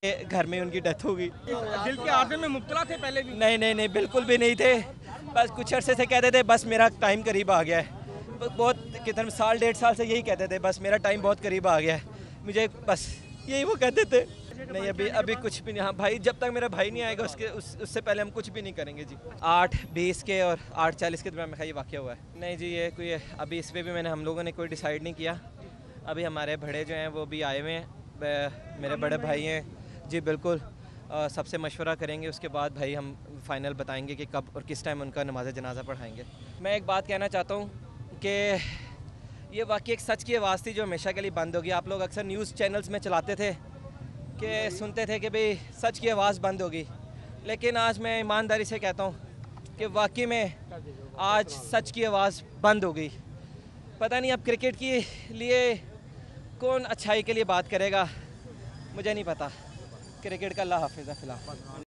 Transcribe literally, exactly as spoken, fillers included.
घर में उनकी डेथ हो गई। दिल के हादसे में मुब्तला थे पहले भी? नहीं नहीं नहीं, बिल्कुल भी नहीं थे। बस कुछ अरसे से कहते थे बस मेरा टाइम करीब आ गया है। बहुत कितने साल डेढ़ साल से यही कहते थे बस मेरा टाइम बहुत करीब आ गया है, मुझे बस यही वो कहते थे। नहीं अभी अभी कुछ भी नहीं। हाँ भाई, जब तक मेरा भाई नहीं आएगा उसके उस, उससे पहले हम कुछ भी नहीं करेंगे जी। आठ बीस के और आठ चालीस के दरम्यान में ये वाक़या हुआ है। नहीं जी, ये कोई अभी इस पर भी मैंने हम लोगों ने कोई डिसाइड नहीं किया। अभी हमारे बड़े जो हैं वो भी आए हुए हैं, मेरे बड़े भाई हैं जी। बिल्कुल आ, सबसे मशवरा करेंगे, उसके बाद भाई हम फाइनल बताएंगे कि कब और किस टाइम उनका नमाज जनाजा पढ़ाएंगे। मैं एक बात कहना चाहता हूँ कि ये वाकई एक सच की आवाज़ थी जो हमेशा के लिए बंद होगी। आप लोग अक्सर न्यूज़ चैनल्स में चलाते थे कि सुनते थे कि भाई सच की आवाज़ बंद होगी, लेकिन आज मैं ईमानदारी से कहता हूँ कि वाकई में आज सच की आवाज़ बंद हो गई। पता नहीं अब क्रिकेट के लिए कौन अच्छाई के लिए बात करेगा, मुझे नहीं पता। क्रिकेट का अल्लाह हाफिज़ है फ़िलहाल।